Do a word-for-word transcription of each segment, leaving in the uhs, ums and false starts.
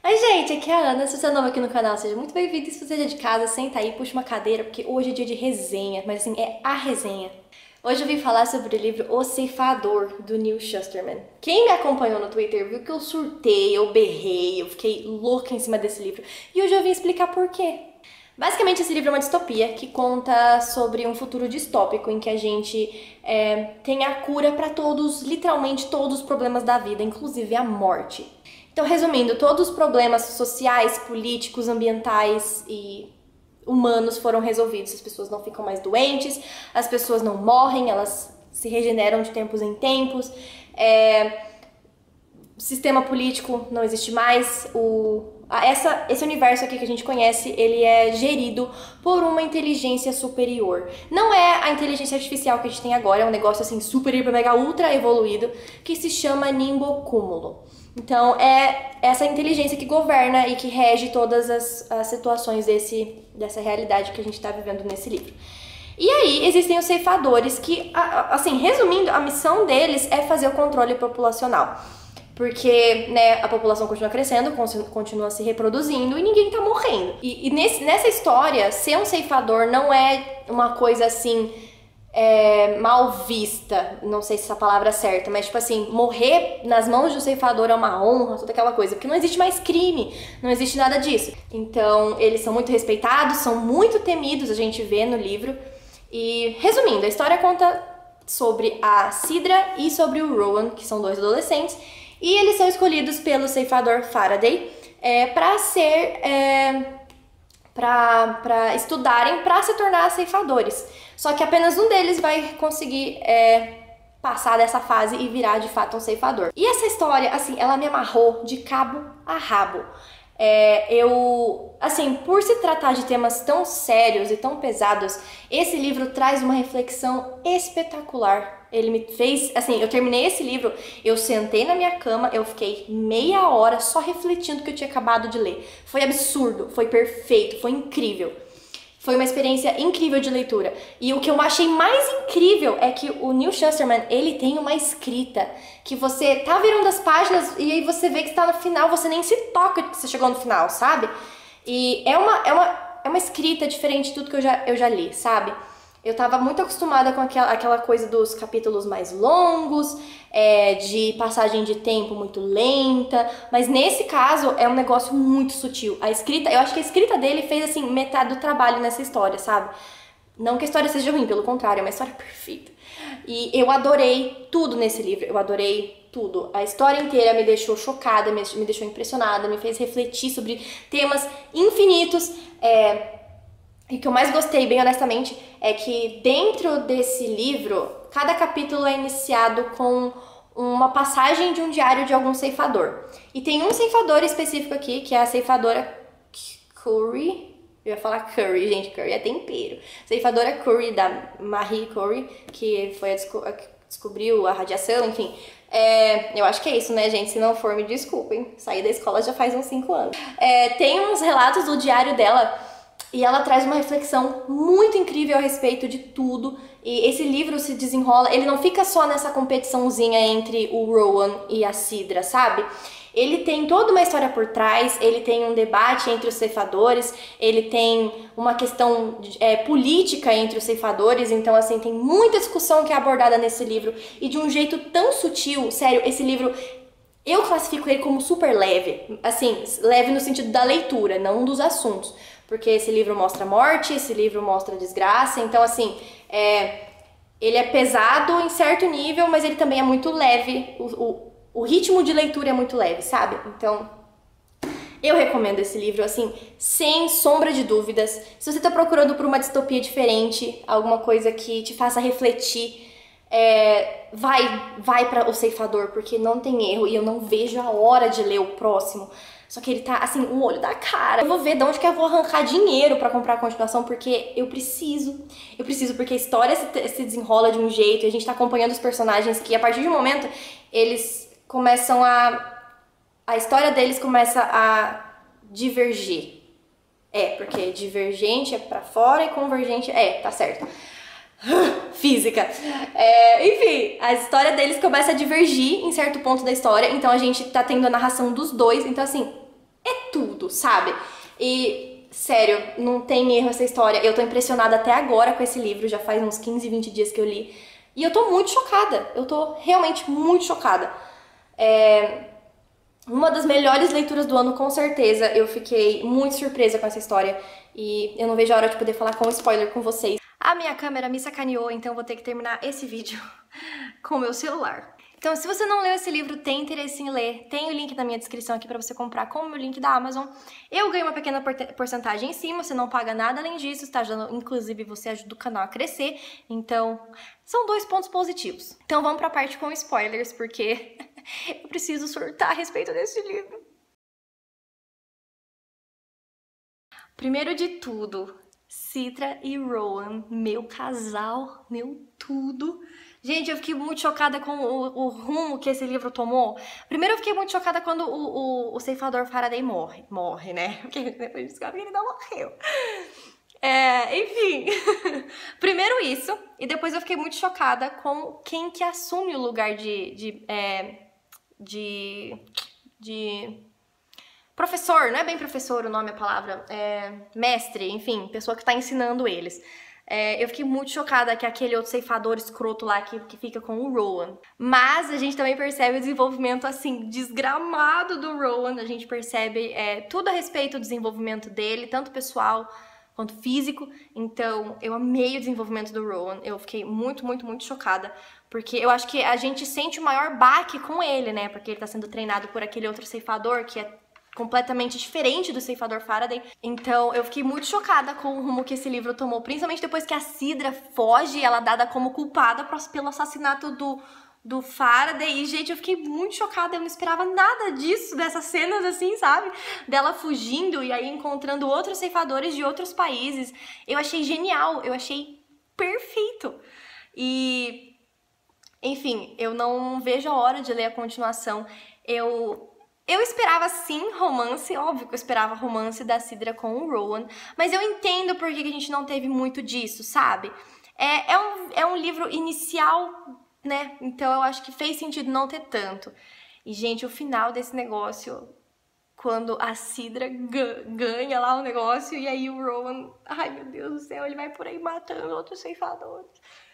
Oi, gente, aqui é a Ana. Se você é novo aqui no canal, seja muito bem-vindo. E se você é de casa, senta aí, puxa uma cadeira, porque hoje é dia de resenha, mas assim, é a resenha. Hoje eu vim falar sobre o livro O Ceifador, do Neil Shusterman. Quem me acompanhou no Twitter viu que eu surtei, eu berrei, eu fiquei louca em cima desse livro. E hoje eu vim explicar por quê. Basicamente, esse livro é uma distopia que conta sobre um futuro distópico em que a gente é, tem a cura para todos, literalmente todos os problemas da vida, inclusive a morte. Então, resumindo, todos os problemas sociais, políticos, ambientais e humanos foram resolvidos. As pessoas não ficam mais doentes, as pessoas não morrem, elas se regeneram de tempos em tempos. É, o sistema político não existe mais. O, essa, esse universo aqui que a gente conhece, ele é gerido por uma inteligência superior. Não é a inteligência artificial que a gente tem agora, é um negócio assim super, hiper, mega, ultra evoluído, que se chama Nimbocúmulo. Então, é essa inteligência que governa e que rege todas as, as situações desse, dessa realidade que a gente está vivendo nesse livro. E aí, existem os ceifadores que, assim, resumindo, a missão deles é fazer o controle populacional. Porque, né, a população continua crescendo, continua se reproduzindo e ninguém tá morrendo. E, e nesse, nessa história, ser um ceifador não é uma coisa assim... É, mal vista, não sei se essa palavra é certa, mas tipo assim, morrer nas mãos de um ceifador é uma honra, toda aquela coisa, porque não existe mais crime, não existe nada disso. Então, eles são muito respeitados, são muito temidos, a gente vê no livro. E, resumindo, a história conta sobre a Sidra e sobre o Rowan, que são dois adolescentes, e eles são escolhidos pelo ceifador Faraday é, para ser... É, para estudarem para se tornar ceifadores. Só que apenas um deles vai conseguir é, passar dessa fase e virar de fato um ceifador. E essa história, assim, ela me amarrou de cabo a rabo. É, eu, assim, por se tratar de temas tão sérios e tão pesados, esse livro traz uma reflexão espetacular. Ele me fez, assim, eu terminei esse livro, eu sentei na minha cama, eu fiquei meia hora só refletindo o que eu tinha acabado de ler. Foi absurdo, foi perfeito, foi incrível. Foi uma experiência incrível de leitura. E o que eu achei mais incrível é que o Neil Shusterman, ele tem uma escrita que você tá virando as páginas e aí você vê que está no final, você nem se toca que você chegou no final, sabe? E é uma, é uma, é uma escrita diferente de tudo que eu já, eu já li, sabe? Eu tava muito acostumada com aquela, aquela coisa dos capítulos mais longos, é, de passagem de tempo muito lenta, mas nesse caso é um negócio muito sutil. A escrita, eu acho que a escrita dele fez assim metade do trabalho nessa história, sabe? Não que a história seja ruim, pelo contrário, é uma história perfeita. E eu adorei tudo nesse livro, eu adorei tudo. A história inteira me deixou chocada, me deixou impressionada, me fez refletir sobre temas infinitos. É, E o que eu mais gostei, bem honestamente, é que dentro desse livro, cada capítulo é iniciado com uma passagem de um diário de algum ceifador. E tem um ceifador específico aqui, que é a ceifadora Curie. Eu ia falar Curry, gente, Curry é tempero. Ceifadora Curie, da Marie Curie, que foi a, desco a que descobriu a radiação, enfim. É, eu acho que é isso, né, gente? Se não for, me desculpem. Saí da escola já faz uns cinco anos. É, tem uns relatos do diário dela. E ela traz uma reflexão muito incrível a respeito de tudo. E esse livro se desenrola, ele não fica só nessa competiçãozinha entre o Rowan e a Sidra, sabe? Ele tem toda uma história por trás, ele tem um debate entre os ceifadores, ele tem uma questão é, política entre os ceifadores, então assim, tem muita discussão que é abordada nesse livro. E de um jeito tão sutil, sério, esse livro... Eu classifico ele como super leve, assim, leve no sentido da leitura, não dos assuntos. Porque esse livro mostra morte, esse livro mostra desgraça, então assim, é, ele é pesado em certo nível, mas ele também é muito leve, o, o, o ritmo de leitura é muito leve, sabe? Então, eu recomendo esse livro, assim, sem sombra de dúvidas. Se você tá procurando por uma distopia diferente, alguma coisa que te faça refletir, é, vai, vai para O Ceifador, porque não tem erro e eu não vejo a hora de ler o próximo. Só que ele tá, assim, um olho da cara. Eu vou ver de onde que eu vou arrancar dinheiro pra comprar a continuação, porque eu preciso. Eu preciso, porque a história se, se desenrola de um jeito e a gente tá acompanhando os personagens que, a partir de um momento, eles começam a... A história deles começa a divergir. É, porque divergente é pra fora e convergente... É, tá certo. Física. É, enfim, a história deles começa a divergir em certo ponto da história, então a gente tá tendo a narração dos dois, então assim, é tudo, sabe? E, sério, não tem erro essa história. Eu tô impressionada até agora com esse livro, já faz uns quinze, vinte dias que eu li. E eu tô muito chocada, eu tô realmente muito chocada. É uma das melhores leituras do ano, com certeza. Eu fiquei muito surpresa com essa história e eu não vejo a hora de poder falar com spoiler com vocês. A minha câmera me sacaneou, então eu vou ter que terminar esse vídeo com o meu celular. Então, se você não leu esse livro, tem interesse em ler, tem o link na minha descrição aqui pra você comprar com o meu link da Amazon. Eu ganho uma pequena porcentagem em cima, você não paga nada além disso, tá ajudando, inclusive você ajuda o canal a crescer, então são dois pontos positivos. Então vamos pra parte com spoilers, porque eu preciso surtar a respeito desse livro. Primeiro de tudo, Citra e Rowan, meu casal, meu tudo. Gente, eu fiquei muito chocada com o, o rumo que esse livro tomou. Primeiro eu fiquei muito chocada quando o, o, o ceifador Faraday morre. Morre, né? Porque depois descobre que ele não morreu. É, enfim. Primeiro isso, e depois eu fiquei muito chocada com quem que assume o lugar de... de, é, de, de professor, não é bem professor o nome, a palavra, é mestre, enfim, pessoa que tá ensinando eles. É, eu fiquei muito chocada que aquele outro ceifador escroto lá que, que fica com o Rowan. Mas a gente também percebe o desenvolvimento, assim, desgramado do Rowan. A gente percebe é, tudo a respeito do desenvolvimento dele, tanto pessoal quanto físico. Então, eu amei o desenvolvimento do Rowan. Eu fiquei muito, muito, muito chocada. Porque eu acho que a gente sente o maior baque com ele, né? Porque ele tá sendo treinado por aquele outro ceifador que é completamente diferente do ceifador Faraday. Então eu fiquei muito chocada com o rumo que esse livro tomou, principalmente depois que a Cidra foge, ela é dada como culpada pelo assassinato do, do Faraday. E, gente, eu fiquei muito chocada, eu não esperava nada disso, dessas cenas assim, sabe? Dela fugindo e aí encontrando outros ceifadores de outros países. Eu achei genial, eu achei perfeito. E, enfim, eu não vejo a hora de ler a continuação. Eu... Eu esperava, sim, romance, óbvio que eu esperava romance da Cidra com o Rowan, mas eu entendo por que a gente não teve muito disso, sabe? É, é, um, é um livro inicial, né? Então eu acho que fez sentido não ter tanto. E, gente, o final desse negócio, quando a Cidra ganha lá o negócio e aí o Rowan, ai meu Deus do céu, ele vai por aí matando outros ceifadores.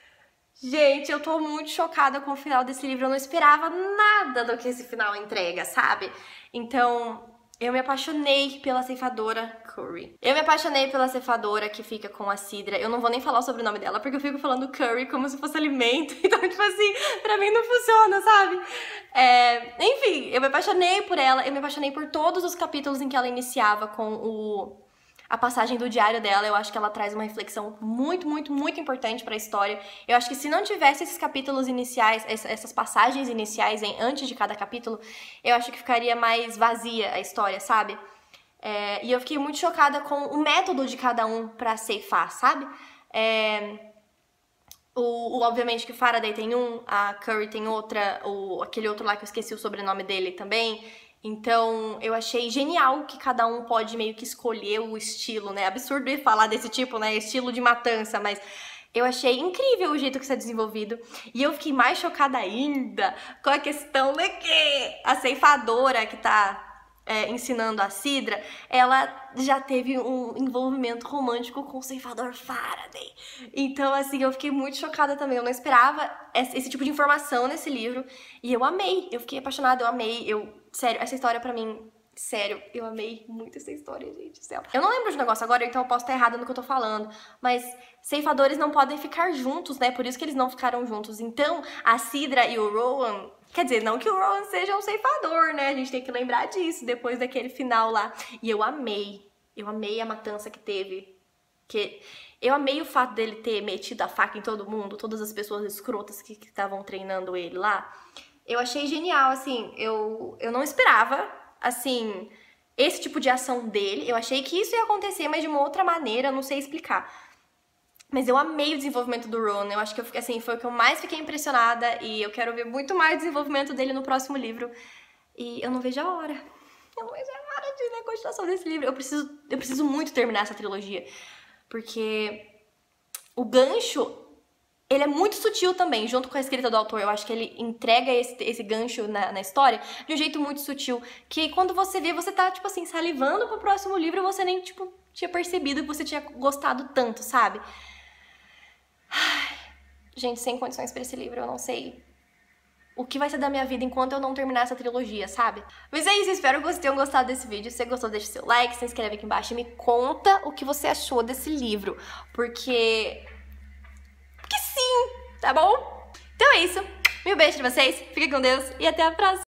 Gente, eu tô muito chocada com o final desse livro, eu não esperava nada do que esse final entrega, sabe? Então, eu me apaixonei pela ceifadora Curry. Eu me apaixonei pela ceifadora que fica com a Cidra. Eu não vou nem falar sobre o nome dela, porque eu fico falando Curry como se fosse alimento. Então, tipo assim, pra mim não funciona, sabe? É... Enfim, eu me apaixonei por ela, eu me apaixonei por todos os capítulos em que ela iniciava com o... a passagem do diário dela. Eu acho que ela traz uma reflexão muito, muito, muito importante pra história. Eu acho que se não tivesse esses capítulos iniciais, essas passagens iniciais em, antes de cada capítulo, eu acho que ficaria mais vazia a história, sabe? É, e eu fiquei muito chocada com o método de cada um pra ceifar, sabe? É, o, o, obviamente que o Faraday tem um, a Curry tem outra, o, aquele outro lá que eu esqueci o sobrenome dele também. Então, eu achei genial que cada um pode meio que escolher o estilo, né? Absurdo falar desse tipo, né? Estilo de matança, mas eu achei incrível o jeito que isso é desenvolvido. E eu fiquei mais chocada ainda com a questão de que a ceifadora que tá é, ensinando a Cidra, ela já teve um envolvimento romântico com o ceifador Faraday. Então, assim, eu fiquei muito chocada também. Eu não esperava esse tipo de informação nesse livro. E eu amei, eu fiquei apaixonada, eu amei, eu... Sério, essa história pra mim, sério, eu amei muito essa história, gente do céu. Eu não lembro de negócio agora, então eu posso estar errada no que eu tô falando, mas ceifadores não podem ficar juntos, né? Por isso que eles não ficaram juntos. Então, a Cidra e o Rowan, quer dizer, não que o Rowan seja um ceifador, né? A gente tem que lembrar disso, depois daquele final lá. E eu amei, eu amei a matança que teve. Que eu amei o fato dele ter metido a faca em todo mundo, todas as pessoas escrotas que estavam treinando ele lá. Eu achei genial, assim, eu, eu não esperava, assim, esse tipo de ação dele. Eu achei que isso ia acontecer, mas de uma outra maneira, eu não sei explicar. Mas eu amei o desenvolvimento do Rowan, eu acho que eu, assim, foi o que eu mais fiquei impressionada e eu quero ver muito mais desenvolvimento dele no próximo livro. E eu não vejo a hora, eu não vejo a hora de ler a continuação desse livro. Eu preciso, eu preciso muito terminar essa trilogia, porque o gancho Ele é muito sutil também, junto com a escrita do autor. Eu acho que ele entrega esse, esse gancho na, na história de um jeito muito sutil. Que quando você vê, você tá, tipo assim, salivando pro próximo livro e você nem, tipo, tinha percebido que você tinha gostado tanto, sabe? Ai, gente, sem condições pra esse livro, eu não sei o que vai ser da minha vida enquanto eu não terminar essa trilogia, sabe? Mas é isso, espero que vocês tenham gostado desse vídeo. Se você gostou, deixa seu like, se inscreve aqui embaixo e me conta o que você achou desse livro. Porque... Porque sim, tá bom? Então é isso. Mil beijos pra vocês, fiquem com Deus e até a próxima.